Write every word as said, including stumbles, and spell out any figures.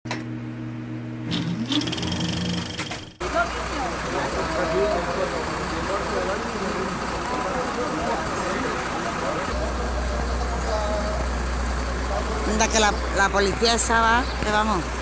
Mira que la, la policía esa va, que vamos.